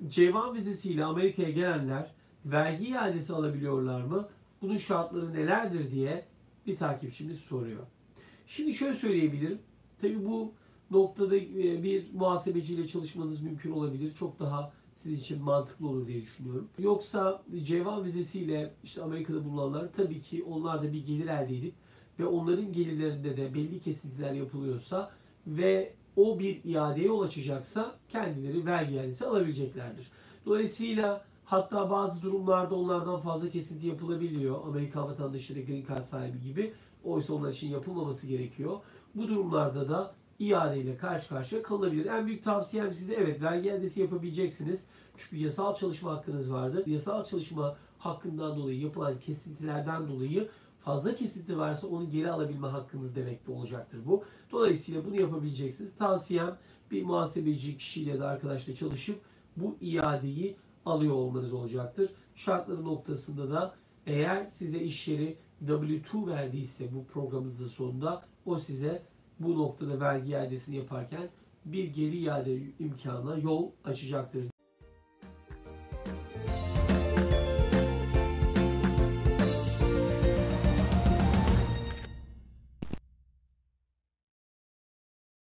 C1 vizesiyle Amerika'ya gelenler vergi iadesi alabiliyorlar mı? Bunun şartları nelerdir diye bir takipçimiz soruyor. Şimdi şöyle söyleyebilirim. Tabii bu noktada bir muhasebeciyle çalışmanız mümkün olabilir. Çok daha sizin için mantıklı olur diye düşünüyorum. Yoksa C1 vizesiyle işte Amerika'da bulunanlar tabii ki onlar da bir gelir elde edip ve onların gelirlerinde de belli kesintiler yapılıyorsa ve o bir iadeye yol açacaksa kendileri vergi iadesi alabileceklerdir. Dolayısıyla hatta bazı durumlarda onlardan fazla kesinti yapılabiliyor. Amerikan vatandaşları, green card sahibi gibi. Oysa onlar için yapılmaması gerekiyor. Bu durumlarda da iade ile karşı karşıya kalınabilir. En büyük tavsiyem size evet vergi iadesi yapabileceksiniz. Çünkü yasal çalışma hakkınız vardı. Yasal çalışma hakkından dolayı yapılan kesintilerden dolayı fazla kesinti varsa onu geri alabilme hakkınız demek de olacaktır bu. Dolayısıyla bunu yapabileceksiniz. Tavsiyem bir muhasebeci kişiyle de arkadaşla çalışıp bu iadeyi alıyor olmanız olacaktır. Şartları noktasında da eğer size iş yeri W2 verdiyse bu programınızın sonunda o size bu noktada vergi iadesini yaparken bir geri iade imkanına yol açacaktır.